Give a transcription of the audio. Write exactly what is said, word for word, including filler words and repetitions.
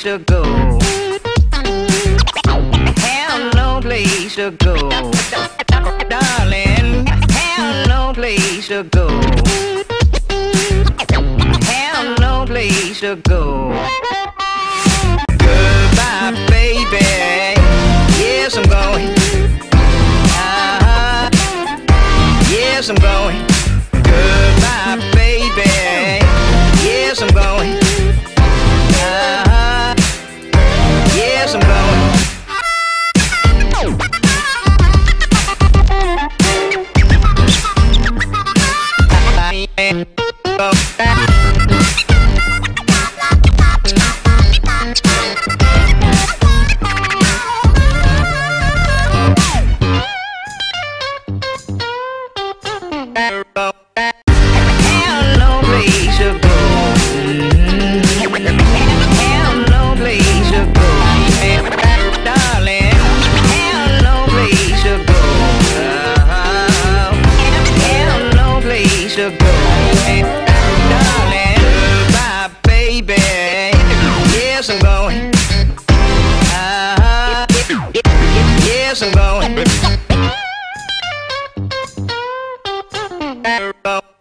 to go. Have no place to go. Darling, have no place to go. Have no place to go. Goodbye, baby. Yes, I'm going. Uh-huh. Yes, I'm going. Goodbye, baby. Yes, I'm going. Uh-huh. Yes, I'm going. To go, darling, goodbye, baby. Yes, I'm going. Uh-huh. Yes, I'm going.